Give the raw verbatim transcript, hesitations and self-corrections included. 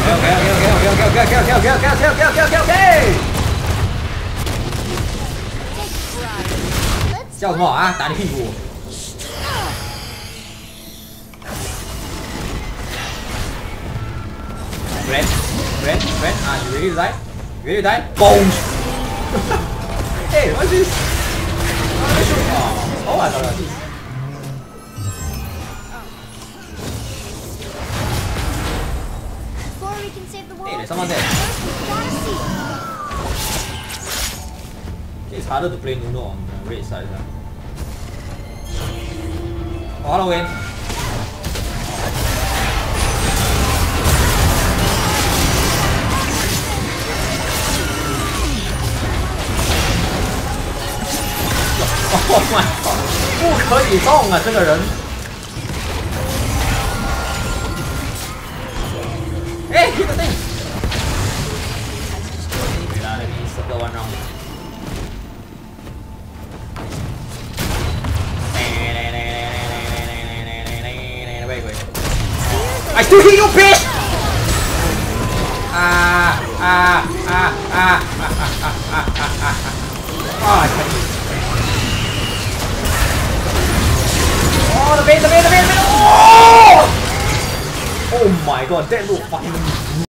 OK OK OK OK OK OK OK OK OK OK OK OK OK。叫什么啊？打你屁股！ Red, red, red. Ah, you ready to die? You ready to die? Boom! Hey, what's this? Oh, oh, I thought this. Before we can save the world, Hey, there's someone there. first we gotta see. It's harder to play Nuno on the red side. Huh? Oh, hello, Wayne. Oh my god！ 不可以动啊，这个人！哎，这个对。对啦，那边十个弯绕。I still hit you, bitch! 啊啊啊啊啊啊啊啊啊！啊！ Oh, the bait, the bait, the bait, the bait! Oh! Oh my god, that look fucking